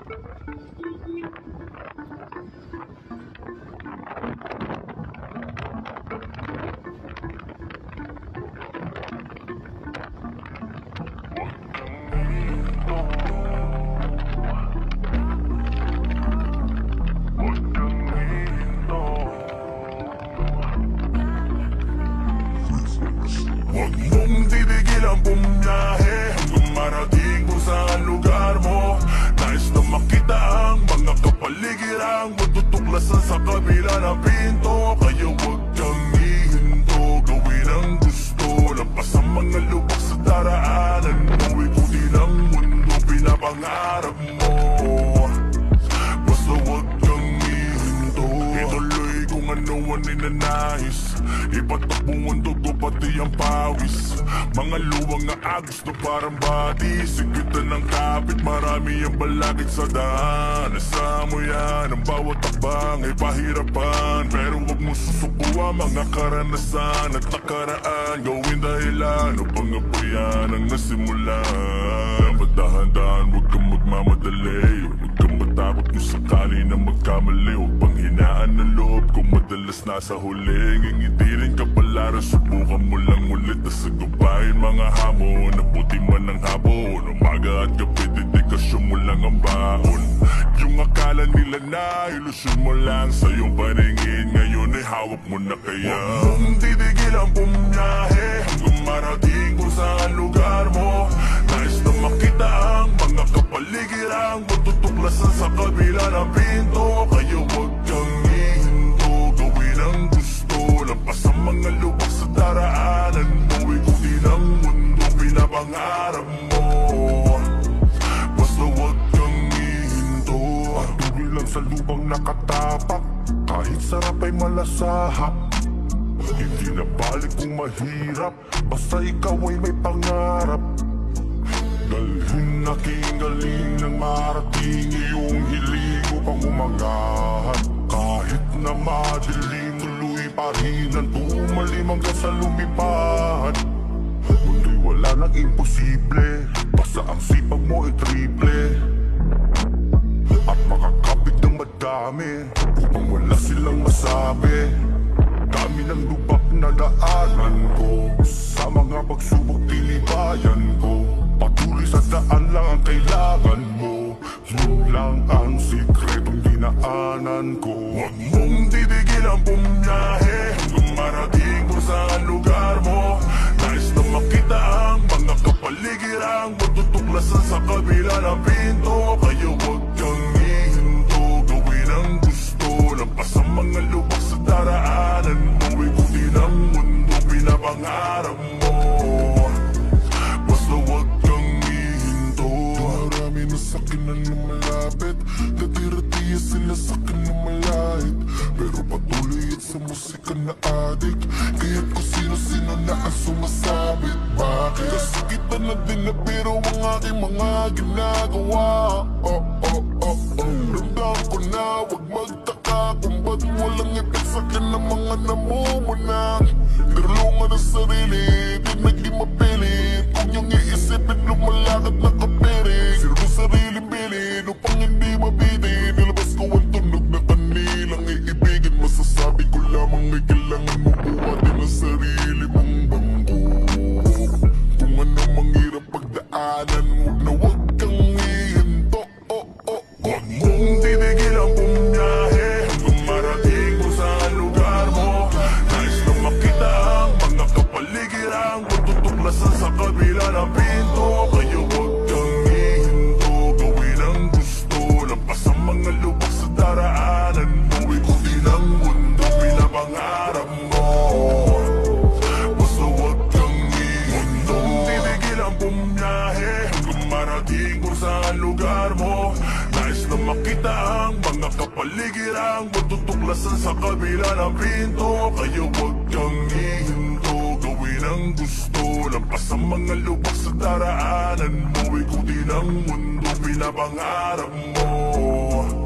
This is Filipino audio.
Huwag mong titigil ang bumiyahe hanggang marating kung saan lugar mo. Nais na makita ang mga kapaligirang matutuklasan sa kabila ng pinto. Kaya huwag kang ihinto, gawin ang gusto. Lampas ang mga lubak sa daraanan mo. Ikutin ang mundo, pinapangarap mo. Basta huwag kang ihinto, ituloy kung ano ang ninanais. Ipatakbo ang dugo pati ang pawis. Mga luwang na agos na parang body. Sigitan ng kapit, marami ang balakid sa daan. Nasa mo yan, ang bawat takbang ay pahirapan. Pero huwag mo susukuha mga karanasan at nakaraan. Gawin dahilan upang apoyan ang nasimulan. Dahan-dahan, huwag kang magmamadali. Huwag kang matakot kung sakali na magkamali. Huwag pang hinaan ng loob kung madalas nasa huli. Ngingitirin ka palaran, subukan mo lang ulit na sagupain mga hamon. Nabuti man ang hapon, umaga at gabi, dedikasyon mo lang ang baon. Yung akala nila na ilusyon mo lang sa iyong paningin, ngayon ay hawak mo na kaya. Huwag mong titigil ang bumiyahe hanggang marating kung saan lugar mo. Nais na makita ang mga kapaligirang matutuklasan sa kabila ng pinto. Kaya huwag kang ihinto, gawin ang gusto. Lampas ang mga lubak sa daraanan mo. Ikutin ang mundo, pinapangarap mo. Basta huwag kang ihinto, patuloy lang sa lubang nakatapak. Kahit sarap ay malasahap, hindi na balik kung mahirap. Basta ikaw ay may pangarap. Dalhin aking galing nang marating iyong hiling upang umangat. Kahit na madilim, tuloy pa rin ang tumalim hanggang sa lumipad. Mundo'y wala nang imposible, basta ang sipag mo ay triple. At makakapit ng madami upang wala silang masabi. Dami ng lubak na daanan ko, sa mga pagsubok tinibayan ko. Patuloy sa daan lang ang kailangan mo, yun lang ang sikretong dinaanan ko. Huwag mong titigil ang bumiyahe hanggang marating kung saan lugar mo. Nais na makita ang mga kapaligirang matutuklasan sa kabila ng pinto. Kaya huwag kang ihinto, gawin ang gusto. Lampas ang mga lubak sa daraanan mo. Ikutin ang mundo, pinapangarap mo. Basta huwag kang ihinto. Marami na sakin na lumalapit, natira-tiya sila sakin na malait. Pero patuloy at sa musika na adik, kaya't kung sino-sino na ang sumasabit. Bakit? Kasi kita na din na biro ang aking mga ginagawa. Ramdam ko na, wag magtaka kung ba't walang epek sakin ng mga namumunan. Nirulungan ang sarili, di naging mapilit. Kung yung iisipin lumalakad na kapiring, sino mo sariling bilin upang hindi mabitin. Nilabas ko ang tunog na kanilang iibigin. Masasabi ko lamang ay kailangan mo buhatin ang sarili mong bangko. Kung ano mang hirap pagdaanan, huwag na huwag kang ihinto. Huwag mong titigil ang bumiyahe hanggang marating kung saan lugar mo. Nais na makita ang mga kapaligirang matutuklasan sa kabila ng pinto. Kaya huwag kang ihinto, gawin ang gusto. Lampas ang mga lubak sa daraanan mo. Ikutin ang mundo, pinapangarap mo. Basta huwag kang ihinto, titigil ang bumiyahe hanggang marating kung saan lugar mo. Nais na makita ang mga kapaligirang matutuklasan sa kabila ng pinto. Kaya huwag kang ihinto, gawin ang gusto. Lampas ang mga lubak sa daraanan mo. Ikutin ang mundo, pinapangarap mo.